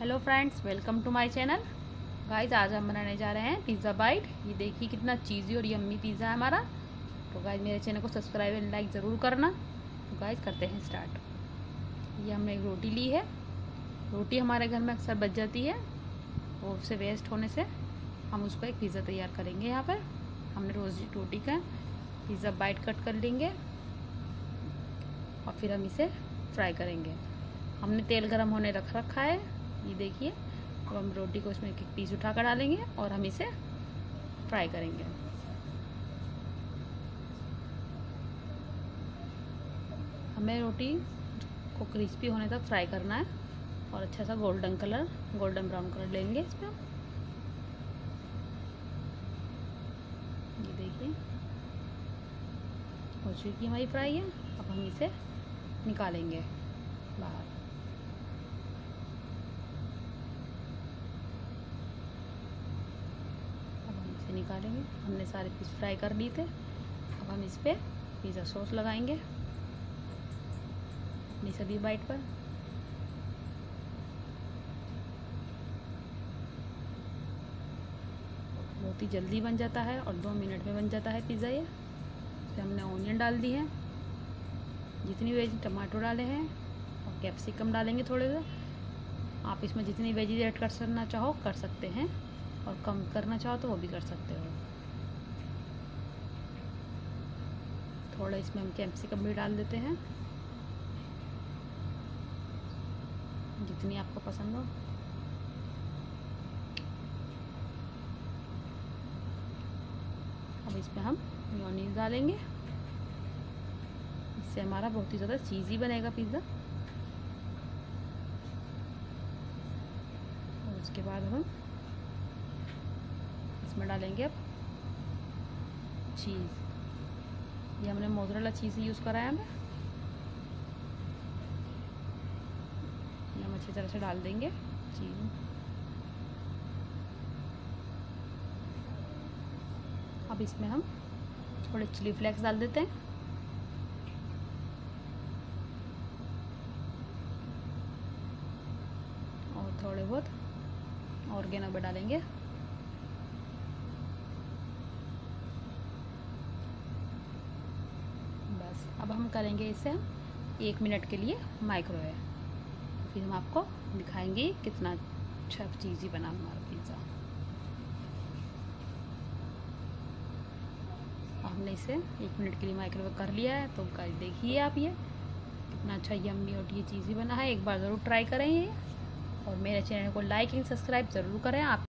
Hello friends, welcome to my channel. Guys, आज हम बनाने जा रहे हैं पिज़्ज़ा बाइट। ये देखिए कितना चीज़ी और यम्मी पिज़्ज़ा है हमारा। तो गाइस, मेरे चैनल को सब्सक्राइब एंड लाइक ज़रूर करना। तो गाइस, करते हैं स्टार्ट। ये हमने एक रोटी ली है। रोटी हमारे घर में अक्सर बच जाती है और उससे वेस्ट होने से हम उसको एक पिज़्ज़ा तैयार करेंगे। यहाँ पर हमने रोटी का पिज़्ज़ा बाइट कट कर लेंगे और फिर हम इसे फ्राई करेंगे। हमने तेल गरम होने रख रखा है। ये देखिए, अब हम रोटी को इसमें एक पीस उठा कर डालेंगे और हम इसे फ्राई करेंगे। हमें रोटी को क्रिस्पी होने तक फ्राई करना है और अच्छा सा गोल्डन ब्राउन कलर लेंगे इसमें। ये देखिए, हो चुकी हमारी फ्राई है। अब हम इसे निकालेंगे बाहर। निकालेंगे। हमने सारे पीस फ्राई कर लिए थे। अब हम इस पे पिज़्ज़ा सॉस लगाएंगे अपनी सभी बाइट पर। बहुत ही जल्दी बन जाता है और 2 मिनट में बन जाता है पिज़्ज़ा ये। इसमें हमने ऑनियन डाल दी है, जितनी वेज टमाटो डाले हैं और कैप्सिकम डालेंगे थोड़े से। आप इसमें जितनी वेजीज ऐड करना चाहो कर सकते हैं और कम करना चाहो तो वो भी कर सकते हो। थोड़ा इसमें हम कैप्सिकम भी डाल देते हैं, जितनी आपको पसंद हो। अब इसमें हम मेयोनीज डालेंगे। इससे हमारा बहुत ही ज़्यादा चीज़ी बनेगा पिज़्ज़ा। और उसके बाद हम इसमें डालेंगे अब चीज़। ये हमने मोज़रेला चीज़ यूज़ करा है हमें। ये हम अच्छी तरह से डाल देंगे चीज़। अब इसमें हम थोड़े चिली फ्लेक्स डाल देते हैं और थोड़े बहुत ऑर्गेनो भी डालेंगे। बस, अब हम करेंगे इसे 1 मिनट के लिए माइक्रोवेव। फिर हम आपको दिखाएंगे कितना अच्छा चीज़ी बना हमारा पिज़्ज़ा। हमने इसे 1 मिनट के लिए माइक्रोवेव कर लिया है। तो गाइस, देखिए आप ये कितना अच्छा यम्मी और ये चीज़ी बना है। एक बार ज़रूर ट्राई करें ये, और मेरे चैनल को लाइक एंड सब्सक्राइब ज़रूर करें। आप